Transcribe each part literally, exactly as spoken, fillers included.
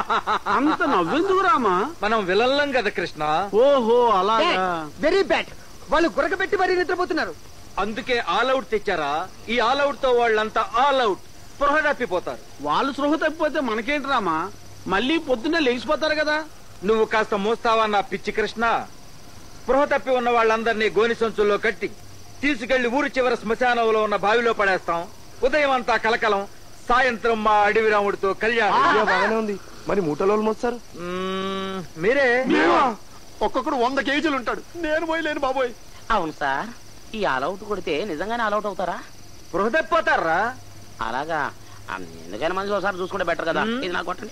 అంత నవ్వెందుకు రామా? మనం విలల్లం కదా కృష్ణ. ఓహో అలాగా. Very bad. వాళ్ళు గురకబెట్టి మరీ నిద్రపోతున్నారు. అందుకే ఆల్ అవుట్ తెచ్చారా? ఈ ఆల్ అవుట్ తో వాళ్ళంతా ఆల్ అవుట్ స్పృహ తప్పిపోతారు. వాళ్ళు స్పృహ తప్పిపోతే మనకేంటి రామా? మళ్ళీ పొద్దున్నే లేచిపోతారు కదా. నువ్వు కాస్త మోస్తావా నా పిచ్చి కృష్ణ? స్పృహ తప్పి ఉన్న వాళ్ళందరినీ గోని సంచుల్లో కట్టి తీసుకెళ్లి ఊరి చివర శ్మశానంలో ఉన్న బావిలో పడేస్తాం. ఉదయం అంతా కలకలం, సాయంత్రం మా అడవి రాముడితో కళ్యాణం. బాగానే ఉంది. మరి మూటలో మోస్తారు మీరే? ఒక్కొక్కడు వంద కేజీలు ఉంటాడు. నేను పోయలేను బాబోయ్. అవును సార్, ఈ ఆల్అౌట్ కొడితే నిజంగానే ఆల్అౌట్ అవుతారా? స్పృహ తప్పిపోతారా? అలాగా. ఎందుకైనా మనిషి ఒకసారి చూసుకుంటే బెటర్ కదా. ఇది నాకు కొట్టండి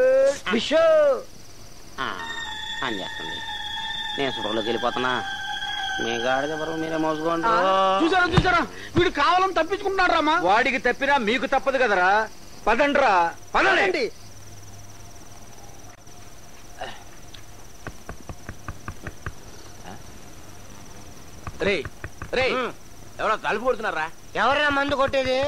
అని చేస్తుంది. నేను స్పృహలోకి వెళ్ళిపోతున్నా. మీ గాడిద బరువు మీరే మోసుకోండి. చూసారా చూసారా, వీడు కావాలని తప్పించుకుంటున్నాడు రామా. వాడికి తప్పినా మీకు తప్పదు కదరా. పదండ్రా, పదండి. రే రే, ఎవరో తలుపు కొడుతున్నారా? ఎవరైనా మందు కొట్టేది?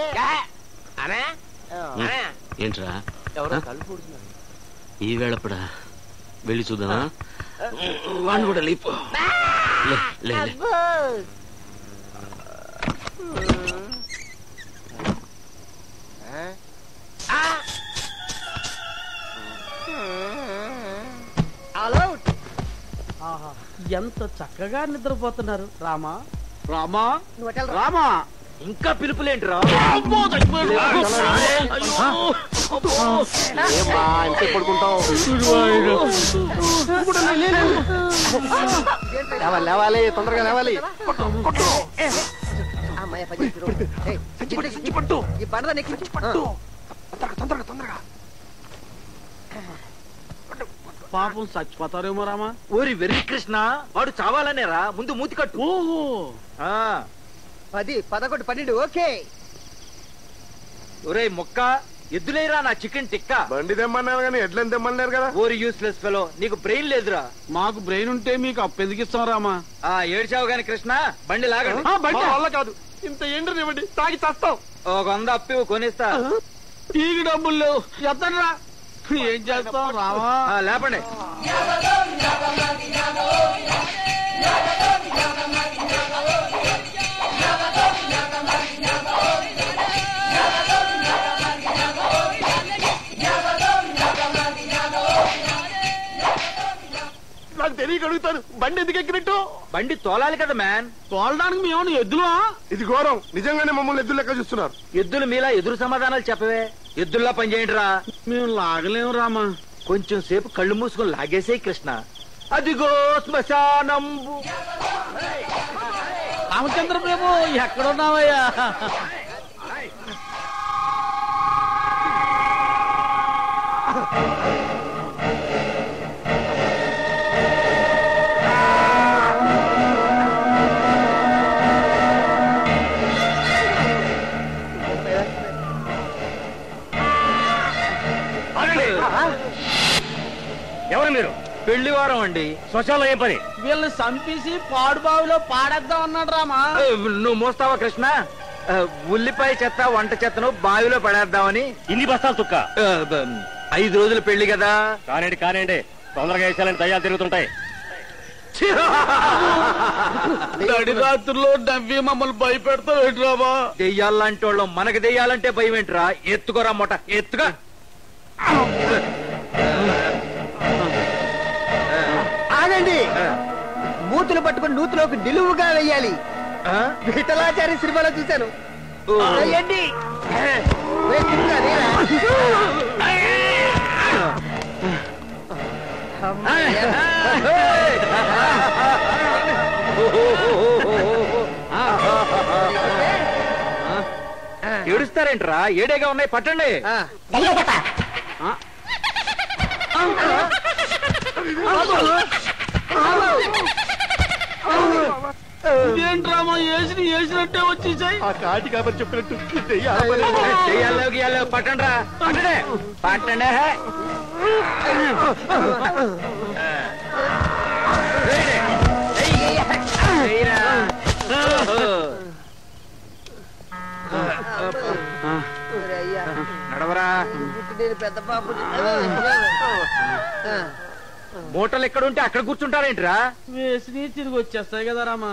ఏంట్రా ఎవరో తలుపు కొడుతున్నారు. ఈ వేళప్పుడా వెళ్ళి చూద్దామా? వాడిని కూడా లేపు. ఎంత చక్కగా నిద్రపోతున్నారు రామా. రామా రామా, ఇంకా పిలుపులేంటిరా? అంతే పడుకుంటావు. లేవాలి, తొందరగా లేవాలి. తొందరగా తొందరగా. పాపం చచ్చిపోతారేమో రామా. ఓరి వెర్రి కృష్ణ, వాడు చావాలనేరా. ముందు మూతి కట్టు. ఓహో, పది పదకొండు పన్నెండు. ఓకే. ఒరే మొక్క, ఎద్దులేరా నా చికెన్ టిక్కా. బండి తెమ్మన్నారు కానీ ఎడ్లని తెమ్మన్నారు కదా. ఓరి యూస్లెస్ ఫెలో, నీకు బ్రెయిన్ లేదురా. మాకు బ్రెయిన్ ఉంటే మీకు అప్పెదిగిస్తాం రామా. ఆ ఏడ్చావు గాని కృష్ణ, బండి లాగండి. బండి వల్ల కాదు, ఇంత ఎండ్రనివ్వండి, తాగి చేస్తాం. ఒక వంద అప్పి కొనిస్తా. టీకి డబ్బులు లేవు, ఎత్తనరా. ఏం చేస్తాం రామా? లేపండి. నాకు తెలియక అడుగుతాను, బండి ఎందుకు ఎక్కినట్టు? బండి తోలాలి కదా మ్యాన్. తోలడానికి మేము ఎద్దులా? ఇది ఘోరం. నిజంగానే మమ్మల్ని ఎద్దులు లెక్క చూస్తున్నారు. ఎద్దులు మీలా ఎదురు సమాధానాలు చెప్పవే. ఎద్దుల్లా పనిచేయండి రా. మేము లాగలేము రామా. కొంచెం సేపు కళ్ళు మూసుకొని లాగేసే కృష్ణ. అదిగో శ్మశానం. రామచంద్ర ప్రభు, ఎక్కడున్నావయ్యా? ఎవరు మీరు? పెళ్లి వారం అండి. శ్మశానంలో ఏం పని? వీళ్ళని చంపేసి పాడు బావిలో పాడేద్దాం అన్నాడు రామా. నువ్వు మోస్తావా కృష్ణ? ఉల్లిపాయ చెత్త వంట చెత్తను బావిలో పడేద్దామని. ఇన్ని బస్తాలు తుక్క. ఐదు రోజులు పెళ్లి కదా. కానివ్వండి కానివ్వండి, తొందరగా వేసాలని దయ్యాలు తిరుగుతుంటాయి. రాత్రుల్లో నవ్వి మమ్మల్ని భయపెడతావు ఏంటి రామా? దెయ్యాలంటే వాళ్ళం, మనకి దెయ్యాలంటే భయం ఏంట్రా? ఎత్తుకోరా మొట, ఎత్తుగా. ఆగండి. మూతులు పట్టుకుని నూతులోకి నిలువుగా వెయ్యాలి. విఠలాచారి సినిమాలో చూశాను. వెయ్యండి. ఏడుస్తారేంట్రా? ఏడేగా ఉన్నాయి, పట్టండి. ఇదేంట్రామా, వేసి వేసినట్టే వచ్చేసాయి. ఆ కాటి కాబట్టి చెప్పినట్టు పట్టండి రా, పట్టండి పట్టండి. అయ్యా నడవరా. నేను పెద్ద పాపు మూటలు ఎక్కడుంటే అక్కడ కూర్చుంటారేంట్రా? వేసి తిరిగి వచ్చేస్తాయి కదా రామా.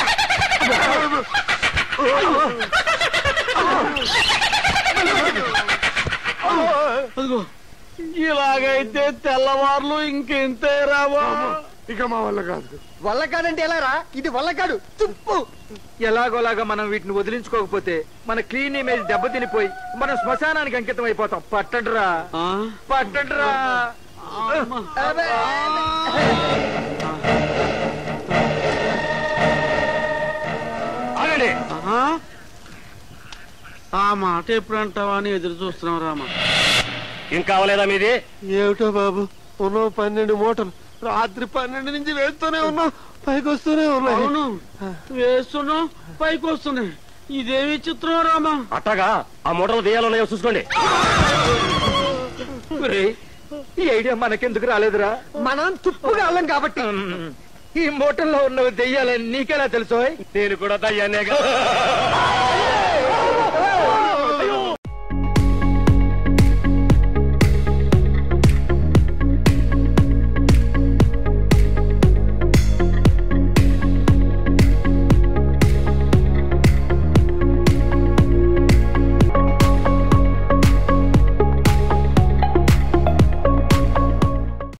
అదిగో ఇలాగైతే తెల్లవార్లు ఇంకెంతే రావా. ఇక మా వల్ల కాదు. వల్ల కాడంటే ఎలా రా? ఇది వల్ల కాడు, తుప్పు. ఎలాగోలాగా మనం వీటిని వదిలించుకోకపోతే మన క్లీన్ ఇమేజ్ దెబ్బతినిపోయి మనం శ్మశానానికి అంకితం అయిపోతాం. పట్టండ్రా పట్టండ్రా. ఆగండి. ఆ మాట ఎప్పుడు అంటావా అని ఎదురు చూస్తున్నాం రామా. ఇంకా అవలేదా మీది? ఏమిటో బాబు, ఉన్నావు పన్నెండు మూటలు, రాత్రి పన్నెండు నుంచి వేస్తూనే ఉన్నావు, పైకి వస్తూనే ఉన్నావు. అవును, వేస్తున్నాం పైకి వస్తున్నాయి. ఇదేమి చిత్రం రామా. అట్టగా ఆ మూటలు తీయాలన్నాయో చూసుకోండి. ఈ ఐడియా మనకెందుకు రాలేదురా? మనం తుప్పుగా అల్లం కాబట్టి. ఈ మూటల్లో ఉన్నవి దెయ్యాలని నీకెలా తెలుసోయ్? నేను కూడా దయ్యాన్నే.